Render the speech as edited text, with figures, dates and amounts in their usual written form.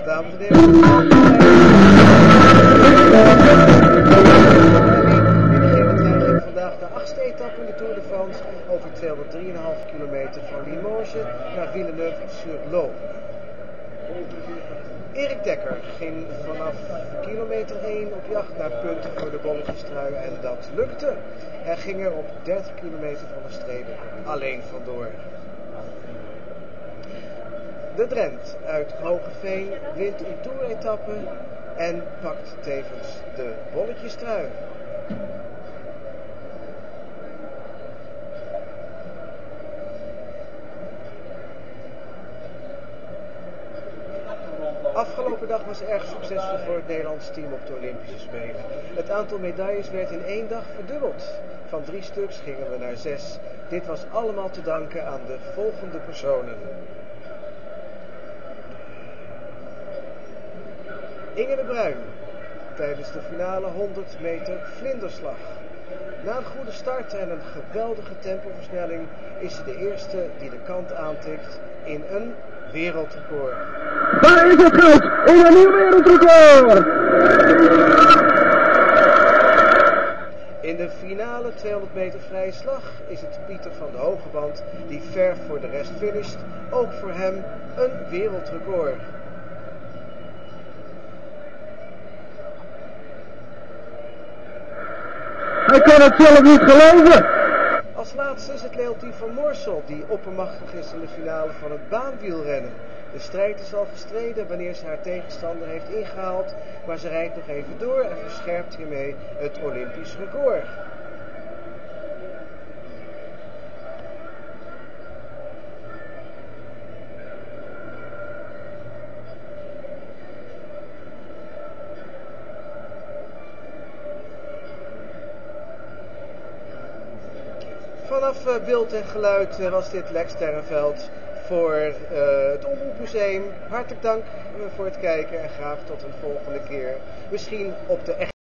Dames en heren, we beginnen vandaag de 8e etappe in de Tour de France over 203,5 kilometer van Limoges naar Villeneuve-sur-Lot. Erik Dekker ging vanaf kilometer 1 op jacht naar punten voor de bolletjestrui en dat lukte. Hij ging er op 30 kilometer van de streep alleen vandoor. De Drent uit Hogeveen wint een toeretappe en pakt tevens de bolletjestrui. Afgelopen dag was erg succesvol voor het Nederlands team op de Olympische Spelen. Het aantal medailles werd in 1 dag verdubbeld. Van 3 stuks gingen we naar 6. Dit was allemaal te danken aan de volgende personen. Inge de Bruin, tijdens de finale 100 meter vlinderslag. Na een goede start en een geweldige tempoversnelling is ze de eerste die de kant aantikt in een wereldrecord. Daar is het goud in een nieuw wereldrecord! In de finale 200 meter vrije slag is het Pieter van de Hogeband die ver voor de rest finisht. Ook voor hem een wereldrecord. Hij kan het zelf niet geloven. Als laatste is het Leontien van Moorsel die oppermachtig is in de finale van het baanwielrennen. De strijd is al gestreden wanneer ze haar tegenstander heeft ingehaald, maar ze rijdt nog even door en verscherpt hiermee het Olympisch record. Vanaf beeld en geluid was dit Lex Sterrenveld voor het Omroepmuseum. Hartelijk dank voor het kijken en graag tot een volgende keer. Misschien op de